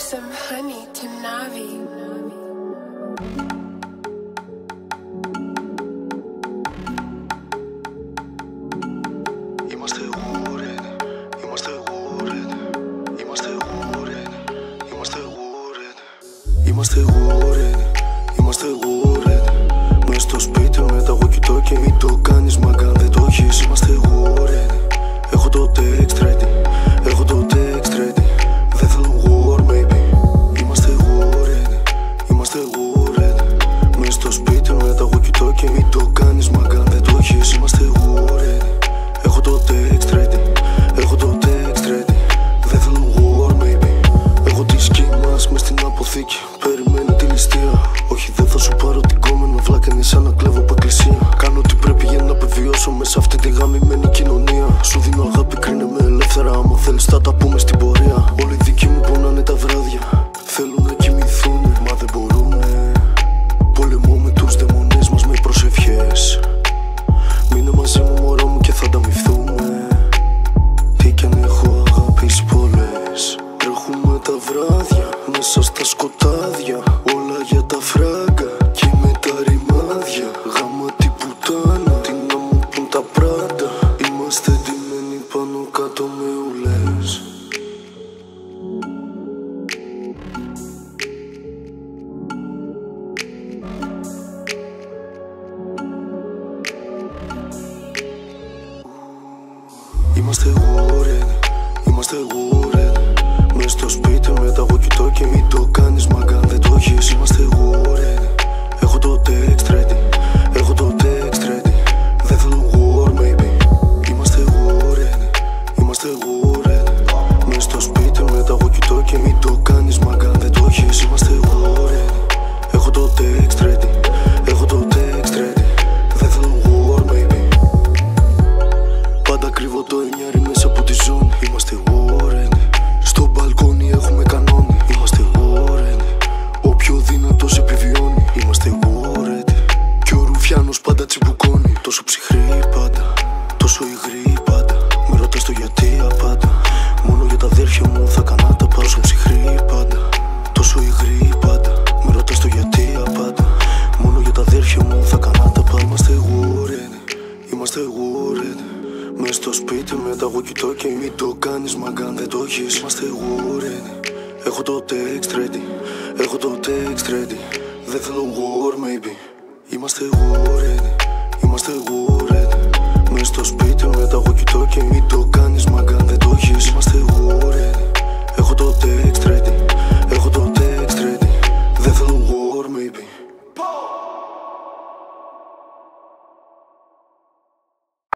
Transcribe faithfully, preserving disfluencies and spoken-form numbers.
some honey to Navi. Είμαστε γούρεν, είμαστε γούρεν, είμαστε γούρεν, είμαστε γούρεν. Είμαστε γούρεν, είμαστε γούρεν. Μες στο σπίτι με τα walkie-talkie. Μην το κάνεις μαγκά, δεν το έχεις. Είμαστε γούρεν. Έχω το text ready, έχω το text ready. Δεν θέλω war maybe. Είμαστε γούρεν, είμαστε γούρεν. Μες στο σπίτι με τα walkie-talkie. Μην το κάνεις μαγκά, δεν το έχεις. Είμαστε γούρεν. Έχω το text ready, έχω το text ready. Δεν θέλω war maybe. Έχω τη σκι μας μες στην αποθήκη. Περιμένει τη ληστεία. Όχι δεν θα σου πάρω την κόμενα. Βλάκα είναι σαν να κλέβω από εκκλησία. Κάνω ό,τι πρέπει για να επιβιώσω μέσα αυτή τη γαμημένη κοινωνία. Σου δίνω αγάπη, κρίνε με ελεύθερα. Άμα θέλεις θα τα πούμε στην πορεία. Όλοι οι δικοί μου πονάνε τα βράδια. Θέλουν να κοιμηθούνε, μα δεν μπορούνε. Πολεμώ με τους δαιμονές μας με προσευχές. Μείνε μαζί μου μωρό μου και θα ανταμοιφθούμε. Τι κι αν έχω αγαπήσει πολλές. Τρέχουμε τα βράδια μέσα στα σκοτάδια. Όλα για τα φράγκα και με τα ρημάδια. Γάμα την πουτάνα, τι να μου πουν τα πράτα. Είμαστε ντυμένοι πάνω κάτω με ουλές. Είμαστε γούρεν, είμαστε γούρεν. Μες στο σπίτι με τα walkie-talkie. Μην το κάνεις μαγκά, δεν το έχεις. Είμαστε γούρεν. Έχω το text ready, έχω το text ready. Δεν θέλω war maybe. Είμαστε γούρεν, είμαστε γούρεν. Μες στο σπίτι με τα walkie-talkie. Μην το κάνεις μαγκά, δεν το έχεις. Είμαστε γούρεν. Έχω το text ready, έχω το text ready. Δεν θέλω war maybe. Πάντα κρύβω το εννιάρι μέσα από τη ζώνη. Είμαστε γούρεν. Στο μπαλκόνι έχουμε κανόνι. Είμαστε γούρεν. Ο πιο δυνατός επιβιώνει. Είμαστε γούρεν. Κι ο Ρουφιάνος πάντα τσιμπουκώνει. Τόσο ψυχρή πάντα, τόσο υγρή πάντα. Με ρωτάς το γιατί απάντα. Μόνο για τα αδέρφια μου θα κανά τα πάω. Τόσο ψυχρή πάντα, τόσο υγρή πάντα. Με ρωτάς το γιατί απάντα. Μόνο για τα αδέρφια μου θα κανά τα πάω. Είμαστε γούρεν, είμαστε γούρεν. Μες στο σπίτι με τα walkie-talkie. Μην το κάνεις μαγκά, δεν το έχεις. Είμαστε γούρεν. Έχω το text ready, έχω το text ready. Δεν θέλω war maybe. Είμαστε γούρεν, είμαστε γούρεν.